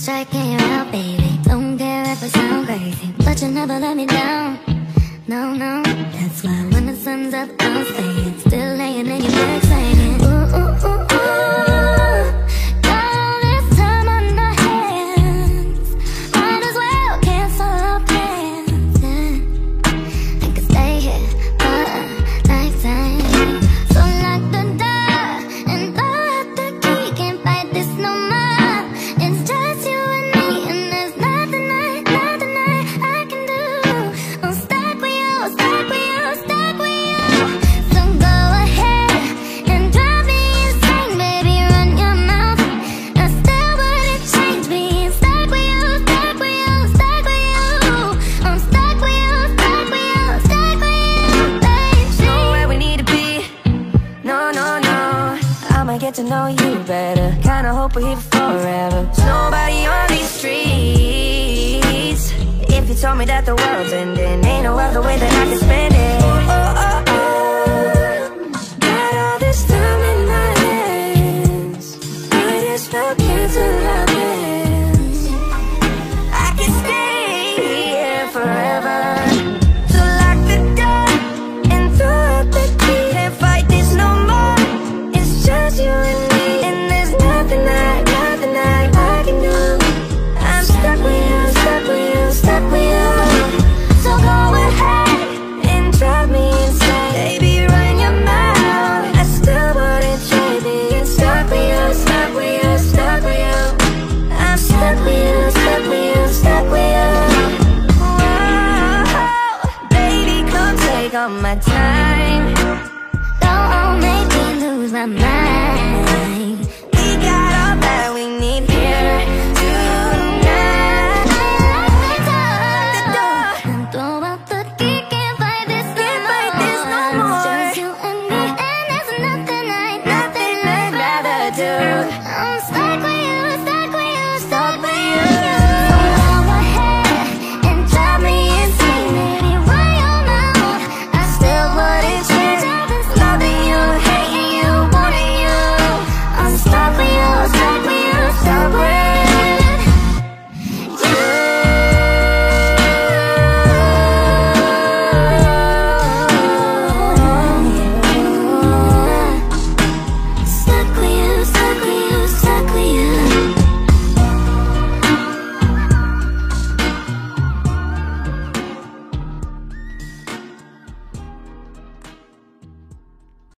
striking you out, baby. Don't care if I sound crazy, but you never let me down. No, no, that's why when the sun's up, I'll stay still laying in your bed saying, ooh, ooh, ooh, ooh. Got all this time on our hands, might as well cancel our plans, yeah. I could stay here for a lifetime. So lock the door and throw out the key. Can't fight this no more. It's just you and me, and there's nothing I can do. I'm stuck with you, stuck with you, stuck with you. So go ahead and drive me insane, baby, run your mouth. I still wouldn't change being stuck with you, stuck with you, stuck with you. I'm stuck with you, stuck with you, stuck with you, baby. Nowhere we need to be, no, no, no. I'ma get to know you better, kinda hope we're here forever. There's nobody on these streets. If you told me that the world's ending, ain't no other way that I can spend it. Oh, oh, oh, oh. Got all this time in my hands, might as well cancel our plans. I can stay here forever. So lock the door and throw out the key. Can't fight this no more. It's just you and me, and there's nothing I can do. I'm stuck with you, stuck with you, stuck with you. So go ahead and drive me insane, baby, run your mouth. I still wouldn't trade being stuck with you, stuck with you, stuck with you. I'm stuck with you, stuck with you, stuck with you. Whoa, baby, come take all my time. Don't make me lose my mind. We got all that we need here tonight. The door. And throw out the key, can't fight this no Can't fight this no more. more. It's just you and me, and there's nothing Nothing I'd rather do. I'm stuck with